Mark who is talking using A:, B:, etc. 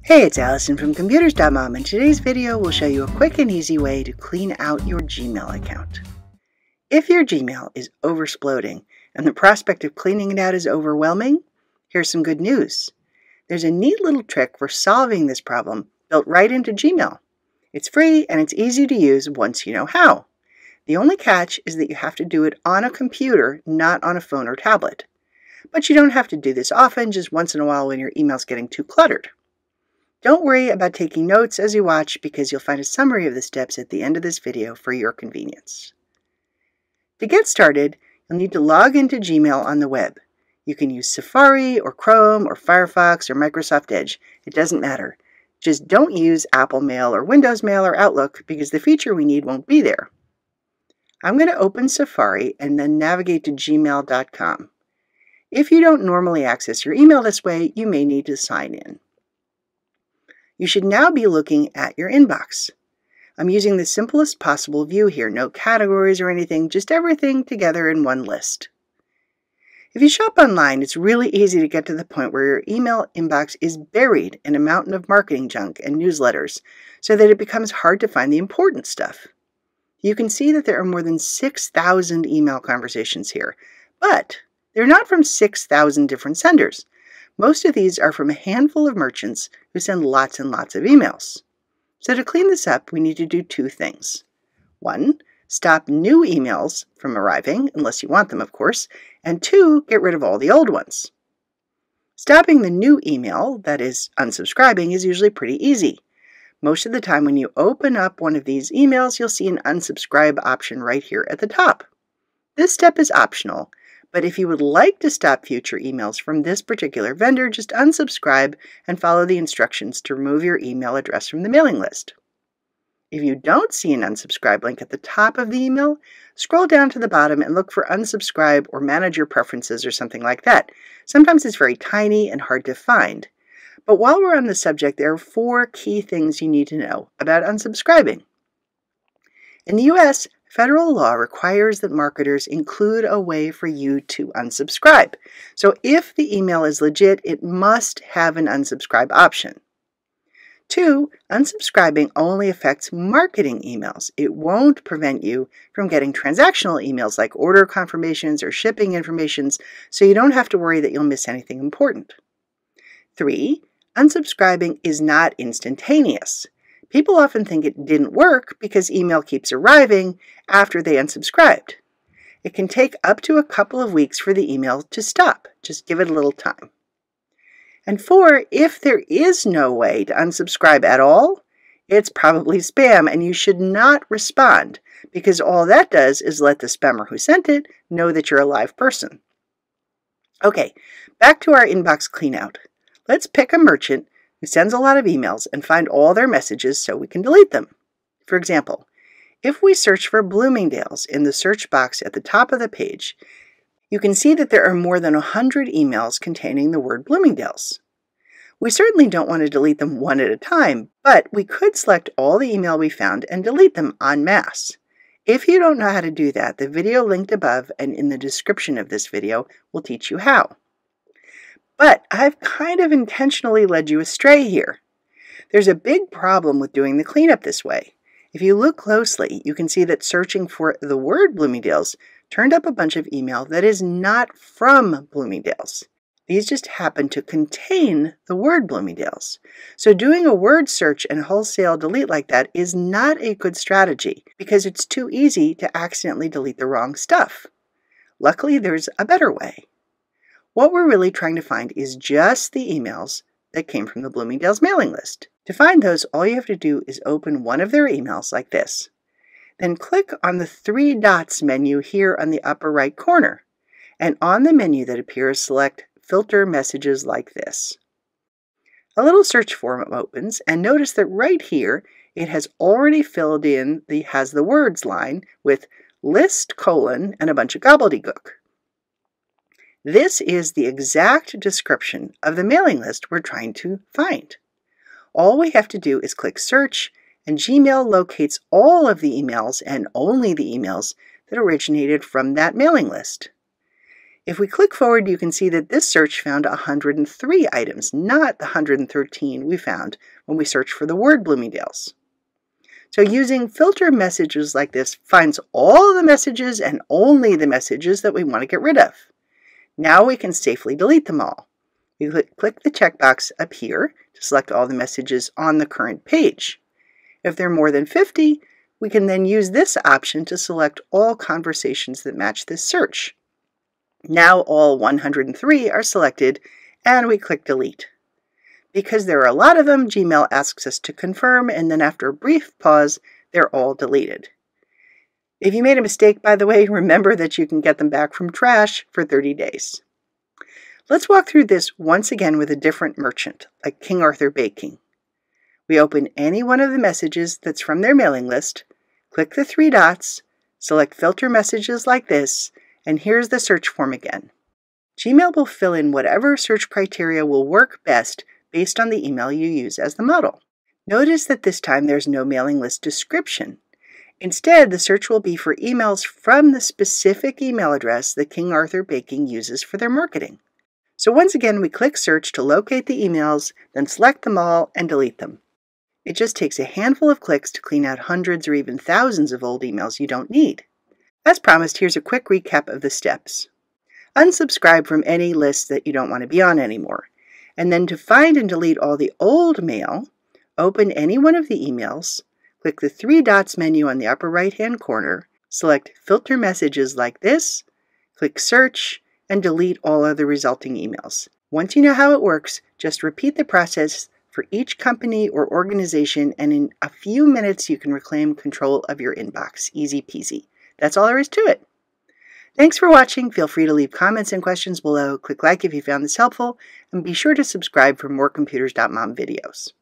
A: Hey, it's Allison from Computers.mom, and today's video will show you a quick and easy way to clean out your Gmail account. If your Gmail is oversploding and the prospect of cleaning it out is overwhelming, here's some good news. There's a neat little trick for solving this problem built right into Gmail. It's free and it's easy to use once you know how. The only catch is that you have to do it on a computer, not on a phone or tablet. But you don't have to do this often, just once in a while when your email's getting too cluttered. Don't worry about taking notes as you watch because you'll find a summary of the steps at the end of this video for your convenience. To get started, you'll need to log into Gmail on the web. You can use Safari or Chrome or Firefox or Microsoft Edge. It doesn't matter. Just don't use Apple Mail or Windows Mail or Outlook because the feature we need won't be there. I'm going to open Safari and then navigate to gmail.com. If you don't normally access your email this way, you may need to sign in. You should now be looking at your inbox. I'm using the simplest possible view here, no categories or anything, just everything together in one list. If you shop online, it's really easy to get to the point where your email inbox is buried in a mountain of marketing junk and newsletters, so that it becomes hard to find the important stuff. You can see that there are more than 6,000 email conversations here, but they're not from 6,000 different senders. Most of these are from a handful of merchants who send lots and lots of emails. So to clean this up, we need to do two things. One, stop new emails from arriving, unless you want them, of course, and two, get rid of all the old ones. Stopping the new email, that is, unsubscribing, is usually pretty easy. Most of the time when you open up one of these emails, you'll see an unsubscribe option right here at the top. This step is optional, but if you would like to stop future emails from this particular vendor, just unsubscribe and follow the instructions to remove your email address from the mailing list. If you don't see an unsubscribe link at the top of the email, scroll down to the bottom and look for unsubscribe or manage your preferences or something like that. Sometimes it's very tiny and hard to find. But while we're on the subject, there are 4 key things you need to know about unsubscribing. In the US, federal law requires that marketers include a way for you to unsubscribe. So if the email is legit, it must have an unsubscribe option. 2, unsubscribing only affects marketing emails. It won't prevent you from getting transactional emails like order confirmations or shipping informations, so you don't have to worry that you'll miss anything important. 3, unsubscribing is not instantaneous. People often think it didn't work because email keeps arriving after they unsubscribed. It can take up to a couple of weeks for the email to stop. Just give it a little time. And 4, if there is no way to unsubscribe at all, it's probably spam and you should not respond because all that does is let the spammer who sent it know that you're a live person. Okay, back to our inbox cleanout. Let's pick a merchant who sends a lot of emails and find all their messages so we can delete them. For example, if we search for Bloomingdale's in the search box at the top of the page, you can see that there are more than 100 emails containing the word Bloomingdale's. We certainly don't want to delete them one at a time, but we could select all the email we found and delete them en masse. If you don't know how to do that, the video linked above and in the description of this video will teach you how. But I've kind of intentionally led you astray here. There's a big problem with doing the cleanup this way. If you look closely, you can see that searching for the word Bloomingdale's turned up a bunch of email that is not from Bloomingdale's. These just happen to contain the word Bloomingdale's. So doing a word search and wholesale delete like that is not a good strategy because it's too easy to accidentally delete the wrong stuff. Luckily, there's a better way. What we're really trying to find is just the emails that came from the Bloomingdale's mailing list. To find those, all you have to do is open one of their emails like this. Then click on the 3 dots menu here on the upper right corner. And on the menu that appears, select Filter Messages like this. A little search form opens, and notice that right here, it has already filled in the Has the Words line with list, and a bunch of gobbledygook. This is the exact description of the mailing list we're trying to find. All we have to do is click Search, and Gmail locates all of the emails and only the emails that originated from that mailing list. If we click forward, you can see that this search found 103 items, not the 113 we found when we searched for the word Bloomingdale's. So using filter messages like this finds all the messages and only the messages that we want to get rid of. Now we can safely delete them all. We click the checkbox up here to select all the messages on the current page. If there are more than 50, we can then use this option to select all conversations that match this search. Now all 103 are selected, and we click delete. Because there are a lot of them, Gmail asks us to confirm, and then after a brief pause, they're all deleted. If you made a mistake, by the way, remember that you can get them back from trash for 30 days. Let's walk through this once again with a different merchant, like King Arthur Baking. We open any one of the messages that's from their mailing list, click the three dots, select filter messages like this, and here's the search form again. Gmail will fill in whatever search criteria will work best based on the email you use as the model. Notice that this time there's no mailing list description. Instead, the search will be for emails from the specific email address that King Arthur Baking uses for their marketing. So once again, we click search to locate the emails, then select them all and delete them. It just takes a handful of clicks to clean out hundreds or even thousands of old emails you don't need. As promised, here's a quick recap of the steps. Unsubscribe from any list that you don't want to be on anymore. And then to find and delete all the old mail, open any one of the emails, click the three dots menu on the upper right-hand corner, select Filter Messages like this, click Search, and delete all of the resulting emails. Once you know how it works, just repeat the process for each company or organization, and in a few minutes you can reclaim control of your inbox. Easy peasy. That's all there is to it. Thanks for watching. Feel free to leave comments and questions below. Click like if you found this helpful, and be sure to subscribe for more Computers.mom videos.